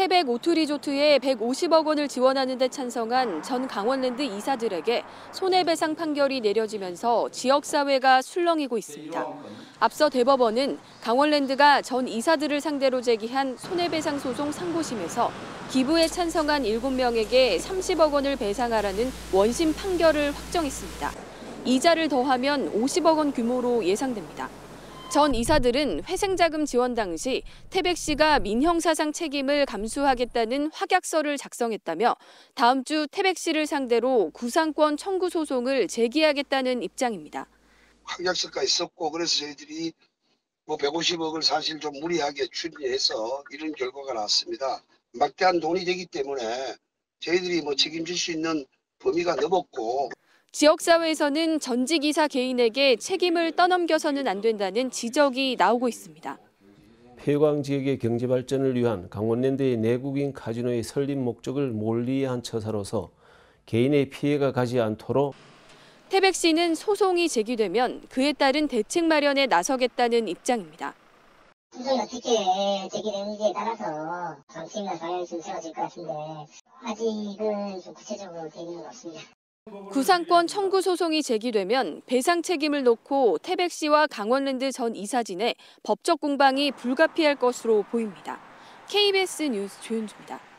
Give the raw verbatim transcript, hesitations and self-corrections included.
태백 오투리조트에 백오십억 원을 지원하는 데 찬성한 전 강원랜드 이사들에게 손해배상 판결이 내려지면서 지역사회가 술렁이고 있습니다. 앞서 대법원은 강원랜드가 전 이사들을 상대로 제기한 손해배상 소송 상고심에서 기부에 찬성한 일곱 명에게 삼십억 원을 배상하라는 원심 판결을 확정했습니다. 이자를 더하면 오십억 원 규모로 예상됩니다. 전 이사들은 회생자금 지원 당시 태백시가 민형사상 책임을 감수하겠다는 확약서를 작성했다며 다음 주 태백시를 상대로 구상권 청구 소송을 제기하겠다는 입장입니다. 확약서가 있었고 그래서 저희들이 뭐 백오십억을 사실 좀 무리하게 추진해서 이런 결과가 나왔습니다. 막대한 돈이 되기 때문에 저희들이 뭐 책임질 수 있는 범위가 넓었고 지역사회에서는 전직 이사 개인에게 책임을 떠넘겨서는 안 된다는 지적이 나오고 있습니다. 폐광 지역의 경제 발전을 위한 강원랜드의 내국인 카지노의 설립 목적을 몰리한 처사로서 개인의 피해가 가지 않도록 태백시는 소송이 제기되면 그에 따른 대책 마련에 나서겠다는 입장입니다. 소송이 어떻게 제기되는지에 따라서 정치인과 당연히 진행될 것 같은데 아직은 좀 구체적으로 되는 건 없습니다. 구상권 청구 소송이 제기되면 배상 책임을 놓고 태백시와 강원랜드 전 이사진의 법적 공방이 불가피할 것으로 보입니다. 케이비에스 뉴스 조윤주입니다.